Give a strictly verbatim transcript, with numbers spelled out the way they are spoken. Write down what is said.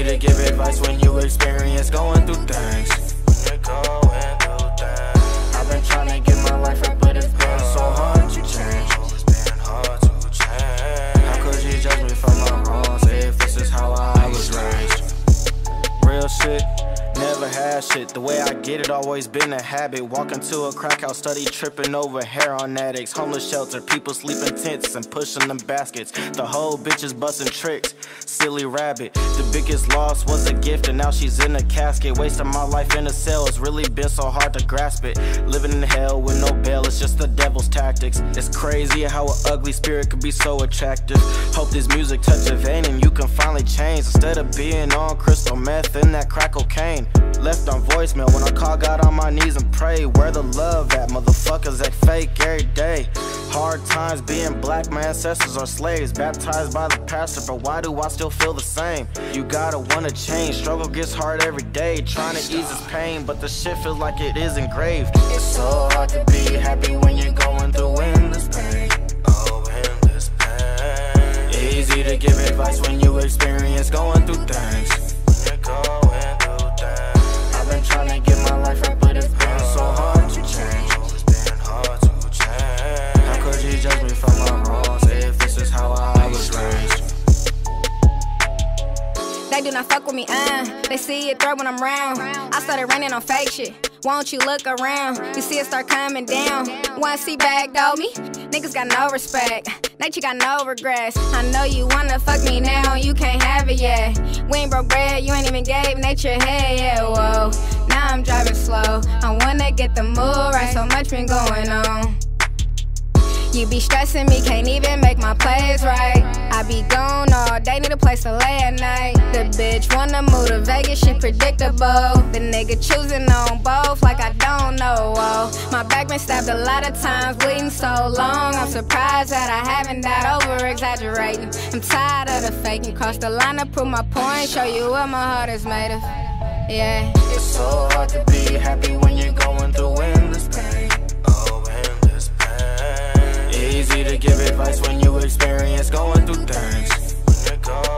to give advice when you experience going through things. When you're going through things. I've been trying to get my life right, but it's been so hard to change. It's been hard to change. How could you judge me for my wrongs if this is how I was raised? Real shit, never had shit. The way I get it always been a habit. Walking to a crack house, study tripping over heroin addicts. Homeless shelter, people sleep in tents and pushing them baskets. The whole bitch is busting tricks, silly rabbit. The biggest loss was a gift and now she's in a casket. Wasting my life in a cell, it's really been so hard to grasp it. Living in hell with no bail, it's just the devil's tactics. It's crazy how an ugly spirit could be so attractive. Hope this music touch a vein and you can finally change. Instead of being on crystal meth and that crack cocaine. Left on voicemail when I call God on my knees and pray. Where the love at? Motherfuckers act fake every day. Hard times being black, my ancestors are slaves. Baptized by the pastor, but why do I still feel the same? You gotta wanna change, struggle gets hard every day. Trying to ease this pain, but the shit feels like it is engraved. It's so hard to be happy when you're going through endless pain. Oh, endless pain. Easy to give advice when you experience going through things. When you're going through things. I've been trying to get my life right, but it's been so hard to change. It's been hard to change. How could you judge me for my wrongs if this is how I was raised? They do not fuck with me, uh They see it throw when I'm round. I started running on fake shit. Won't you look around? You see it start coming down. Once he backdoor me, niggas got no respect. Nature got no regrets. I know you wanna fuck me now, you can't have it yet. We ain't broke bread, you ain't even gave nature head yet, whoa. Now I'm driving slow, I wanna get the mood right, so much been going on. You be stressing me, can't even make my plays right. I be gone all day, need a place to lay at night. The bitch wanna move to Vegas, she predictable. The nigga choosing on both like I don't know, oh. My back been stabbed a lot of times, bleeding so long. I'm surprised that I haven't died over exaggerating. I'm tired of the faking, cross the line to prove my point. Show you what my heart is made of, yeah. It's so hard to be happy when you're going through endless pain. Oh, endless pain. Easy to give advice when you experience going through things. When you're going